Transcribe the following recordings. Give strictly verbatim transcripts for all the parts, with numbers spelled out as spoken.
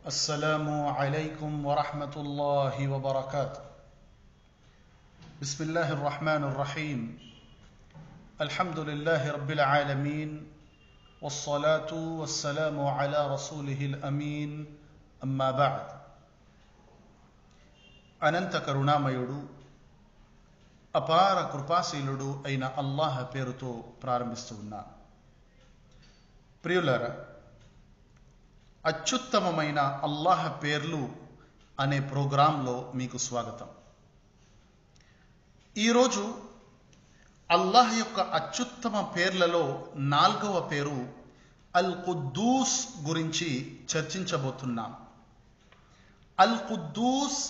السلام عليكم ورحمة الله وبركاته. بسم الله الرحمن الرحيم. الحمد لله رب العالمين والصلاة والسلام على رسوله الأمين. أما بعد. అనంత కరుణామయుడు అపార కృపాశీలుడు అయిన అల్లాహ్ పేరుతో ప్రారంభిస్తూ ఉన్నాను. ప్రియులారా, అత్యుత్తమమైన అల్లాహ్ పేర్లు అనే ప్రోగ్రాంలో మీకు స్వాగతం. ఈరోజు అల్లాహ్ యొక్క అత్యుత్తమ పేర్లలో నాలుగవ పేరు అల్ ఖుద్దూస్ గురించి చర్చించబోతున్నాం. అల్ ఖుద్దూస్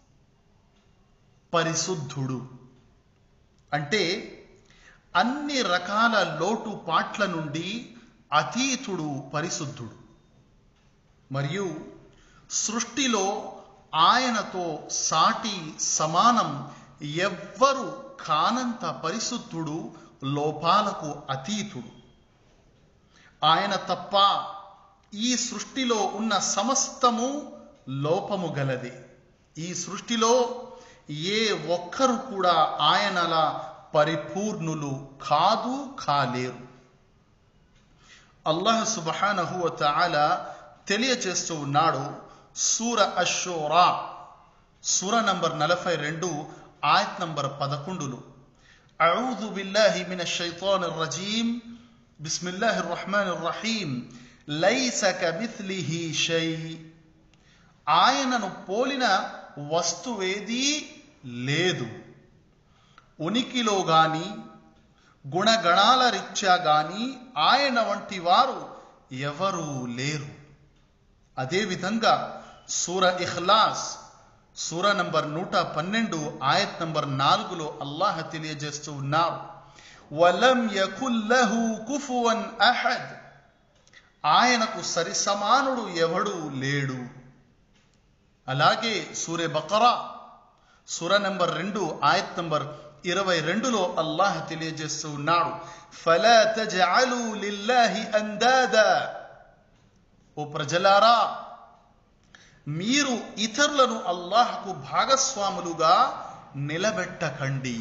పరిశుద్ధుడు అంటే అన్ని రకాల లోటుపాట్ల నుండి అతీతుడు, పరిశుద్ధుడు. మరియు సృష్టిలో ఆయనతో సాటి సమానం ఎవ్వరు కానంత పరిశుద్ధుడు, లోపాలకు అతీతుడు. ఆయన తప్ప ఈ సృష్టిలో ఉన్న సమస్తము లోపము గలదే. ఈ సృష్టిలో ఏ ఒక్కరు కూడా ఆయనలా పరిపూర్ణులు కాదు, కాలేరు. అల్లాహ్ సుబ్హానహు వ తఆలా తెలియచేస్తూ ఉన్నాడు. సూర అష్-షూరా సూర నంబర్ నలభై రెండు ఆయత్ నంబర్ పదకొండులో, అఊజు బిల్లాహి మినష్ షైతానిర్ రజీం, బిస్మిల్లాహిర్ రహ్మానిర్ రహీం, లైస కమిస్లిహి షై. ఆయనను పోలిన వస్తువేదీ లేదు. ఉనికిలో గాని గుణగణాల రీత్యా గాని ఆయన వంటి వారు ఎవరూ లేరు. అదేవిధంగా సూర ఇఖ్లాస్ సూర నంబర్ నూట పన్నెండు ఆయత్ నంబర్ నాలుగులో అల్లాహ్ తెలియజేస్తూ ఉన్నారు, వలం యకుల్ లహు కుఫువన్ అహద్. ఆయనకు సరిసమానుడు ఎవడు లేడు. అలాగే సూరే బకరా సూర నంబర్ రెండు ఆయత్ నంబర్ ఇరవై రెండులో అల్లాహ్ తెలియజేస్తూ ఉన్నాడు, ఫలా తజ్అలు లిల్లాహి అందాదా. ఓ ప్రజలారా, మీరు ఇతరులను అల్లాహ్కు భాగస్వాములుగా నిలబెట్టకండి.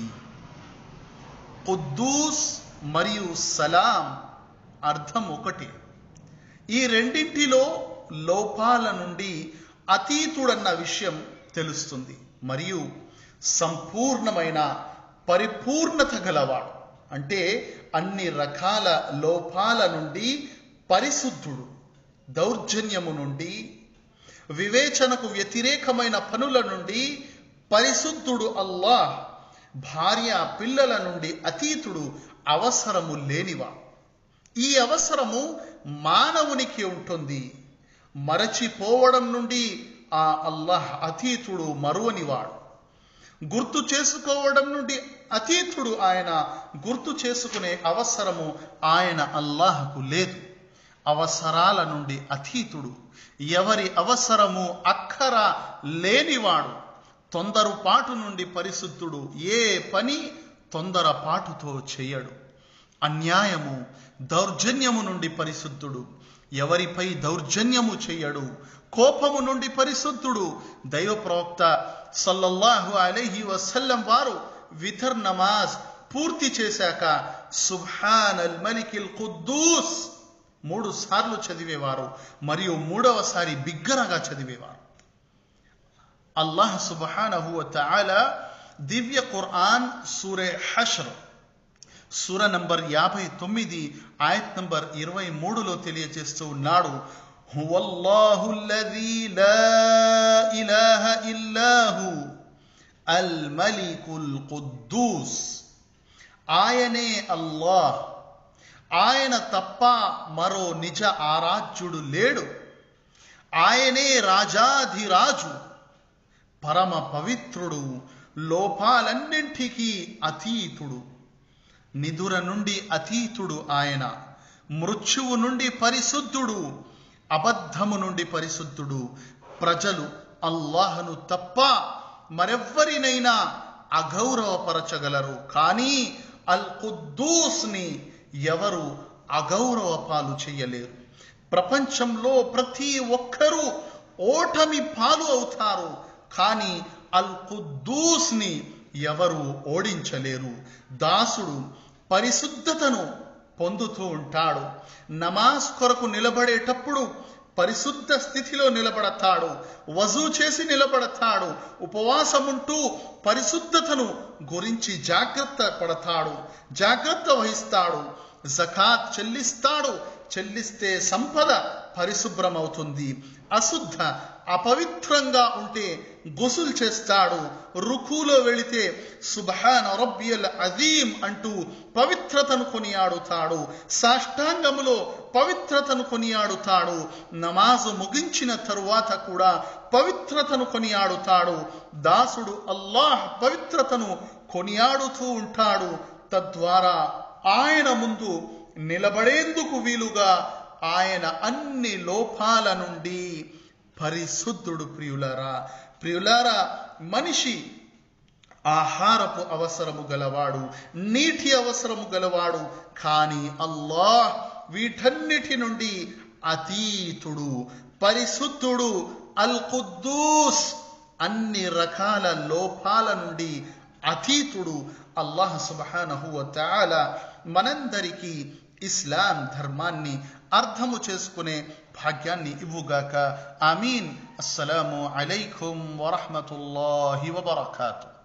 ఖుద్దూస్ మరియు సలాం అర్థం ఒకటి. ఈ రెండింటిలో లోపాల నుండి అతీతుడన్న విషయం తెలుస్తుంది. మరియు సంపూర్ణమైన పరిపూర్ణత గలవాడు అంటే అన్ని రకాల లోపాల నుండి పరిశుద్ధుడు. దౌర్జన్యము నుండి, వివేచనకు వ్యతిరేకమైన పనుల నుండి పరిశుద్ధుడు అల్లాహ్. భార్య పిల్లల నుండి అతీతుడు, అవసరము లేనివా. ఈ అవసరము మానవునికి ఉంటుంది. మరచిపోవడం నుండి ఆ అల్లాహ్ అతీతుడు, మరువనివాడు. గుర్తు చేసుకోవడం నుండి అతీతుడు ఆయన, గుర్తు చేసుకునే అవసరము ఆయన అల్లాహ్కు లేదు. అవసరాల నుండి అతీతుడు, ఎవరి అవసరము అక్కర లేనివాడు. తొందరపాటు నుండి పరిశుద్ధుడు, ఏ పని తొందరపాటుతో చేయడు. అన్యాయము, దౌర్జన్యము నుండి పరిశుద్ధుడు, ఎవరిపై దౌర్జన్యము చేయడు. కోపము నుండి పరిశుద్ధుడు. దైవ ప్రవక్త సల్లల్లాహు అలైహి వసల్లం వారు వితర్ నమాజ్ పూర్తి చేశాక సుబ్హానల్ మలికిల్ ఖుద్దూస్ మూడు సార్లు చదివేవారు. మరియు మూడవసారి బిగ్గరగా చదివేవారు. అల్లాహ్ సుబ్హానహు వ తఆలా దివ్య ఖురాన్ సూరే హష్ర్ సూర నంబర్ యాభై తొమ్మిది ఆయత్ నంబర్ ఇరవై మూడులో తెలియజేస్తూ ఉన్నాడు, హువల్లాహుల్లజీ లా ఇలాహ ఇల్లాహు అల్ మలికుల్ ఖుద్దూస్. ఆయనే అల్లాహ్, ఆయన తప్ప మరో నిజ ఆరాధ్యుడు లేడు. ఆయనే రాజాధిరాజు, పరమ పవిత్రుడు, లోపాలన్నింటికీ అతీతుడు. నిదుర నుండి అతీతుడు ఆయన, మృత్యువు నుండి పరిశుద్ధుడు, అబద్ధము నుండి పరిశుద్ధుడు. ప్రజలు అల్లాహ్ను తప్ప మరెవ్వరినైనా అగౌరవపరచగలరు, కానీ అల్ ఖుద్దూస్ ని ఎవరు అగౌరవ పాలు చెయ్యలేరు. ప్రపంచంలో ప్రతి ఒక్కరూ ఓటమి పాలు అవుతారు. కానీ అల్ ఖుద్దూస్ ని ఎవరు ఓడించలేరు. దాసుడు పరిశుద్ధతను పొందుతూ ఉంటాడు. నమాజ్ కొరకు నిలబడేటప్పుడు పరిశుద్ధ స్థితిలో నిలబడతాడు. వజూ చేసి నిలబడతాడు. ఉపవాసముంటూ పరిశుద్ధతను గురించి జాగ్రత్త పడతాడు, జాగ్రత్త వహిస్తాడు. జకాత్ చెల్లిస్తాడు. చెల్లిస్తే సంపద పరిశుభ్రమవుతుంది. అశుద్ధ అపవిత్రంగా ఉంటే గుసుల్ చేస్తాడు. రుకులో వెళితే సుబ్హాన రబ్బియల్ అజీం అంటూ పవిత్రతను కొనియాడుతాడు. సాష్టాంగములో పవిత్రతను కొనియాడుతాడు. నమాజు ముగించిన తరువాత కూడా పవిత్రతను కొనియాడుతాడు. దాసుడు అల్లాహ్ పవిత్రతను కొనియాడుతూ ఉంటాడు. తద్వారా ఆయన ముందు నిలబడేందుకు వీలుగా ఆయన అన్ని లోపాల నుండి పరిశుద్ధుడు. ప్రియులారా ప్రియులారా మనిషి ఆహారపు అవసరము గలవాడు, నీటి అవసరము గలవాడు. కానీ అల్లాహ్ వీటన్నిటి నుండి అతీతుడు, పరిశుద్ధుడు. అల్ ఖుద్దూస్ అన్ని రకాల లోపాల నుండి అతీతుడు. అల్లాహ్ సుబ్హానహు వ తఆలా మనందరికీ ఇస్లాం ధర్మాన్ని అర్థము చేసుకునే భాగ్యాన్ని ఇవ్వుగాక. ఆమీన్. అస్సలాము అలైకుం వరహ్మతుల్లాహి వబరకాతుహు.